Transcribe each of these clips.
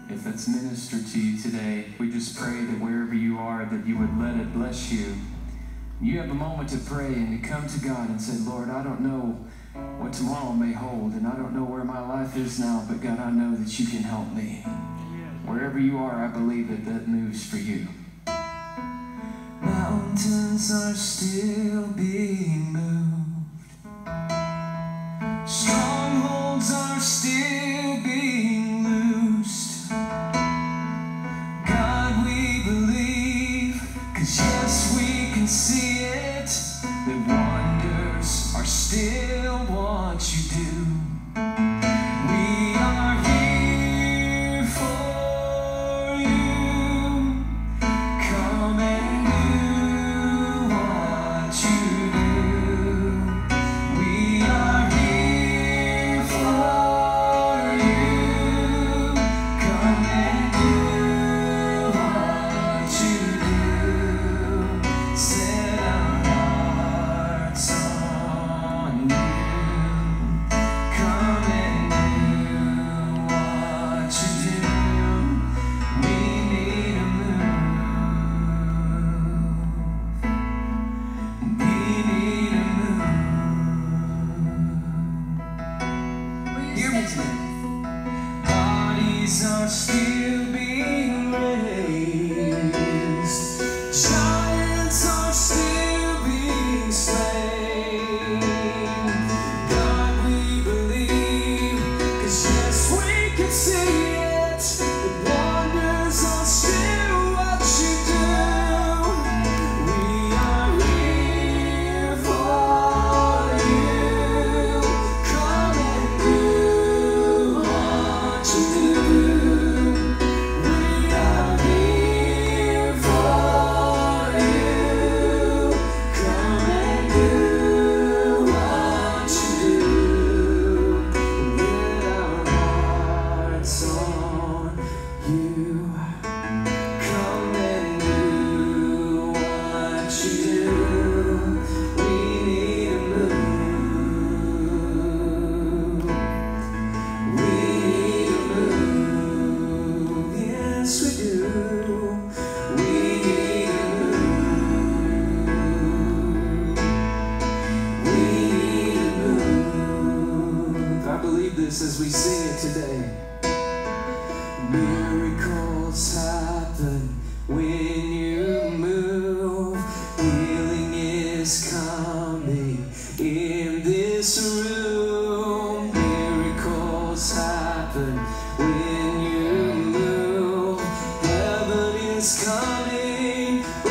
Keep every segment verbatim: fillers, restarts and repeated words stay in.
if it's ministered to you today, we just pray that wherever you are, that you would let it bless you. You have a moment to pray and to come to God and say, Lord, I don't know what tomorrow may hold, and I don't know where my life is now, but God, I know that you can help me. Wherever you are, I believe that that moves for you. Mountains are still being moved. Strongholds are still being loosed. God, we believe, 'cause yes, we can see it, that wonders are still what you do. We are here for you. Come and do what you do. We are here for you. Come and do what you do. Set our hearts on you. Come and do what you do. We need a move. We need a move. Hear me tonight. Bodies are still being raised. Giants are still being slain. God, we believe, 'cause yes, we can see it. The wonders are still what you do. We are here for you. Come and do what you do. We are here for you. Come and do what you do. Let our hearts on you. Come and do what you do. We need a move. We need a move. Yes, we do. We need a move. We need a move. I believe this as we sing it today. Miracles happen when you move. Healing is coming in this room. Miracles happen when you move. Heaven is coming. Oh,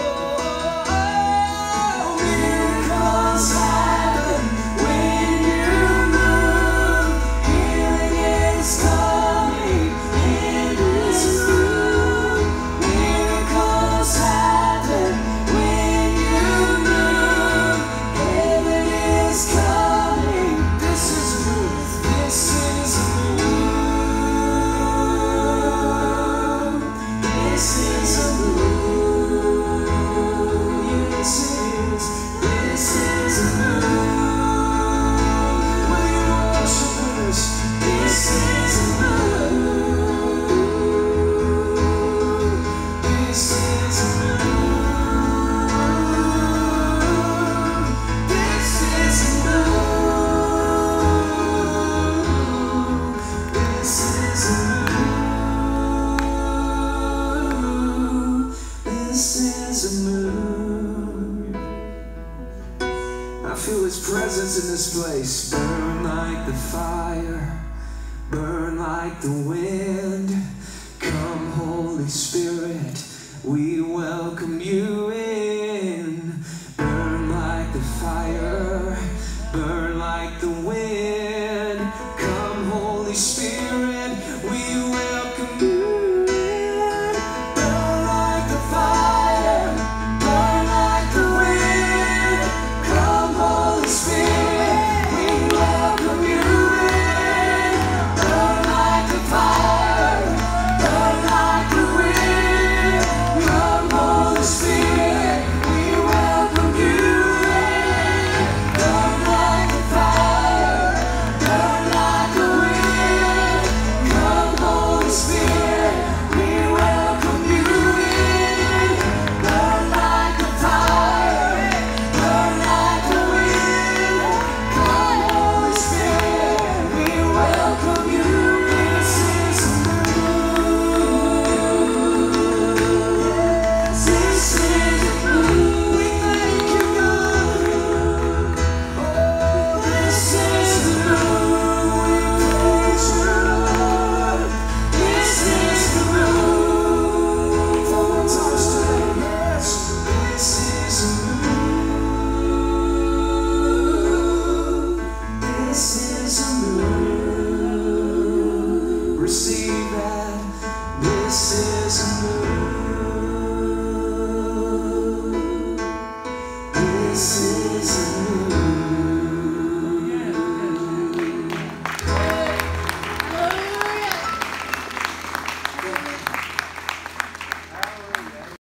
miracles happen when you move. Healing is coming in this room. Miracles happen when you move. Heaven is coming. This is a move. This is a move. This is a move. Yes, it is. This is a move. Will you worship with us? This is a move. This is a move. This is a move. This is a move. This is a move. I feel His presence in this place. Burn like the fire, burn like the wind. Come, Holy Spirit, we welcome you in. Burn like the fire, burn like the wind. Come, Holy Spirit.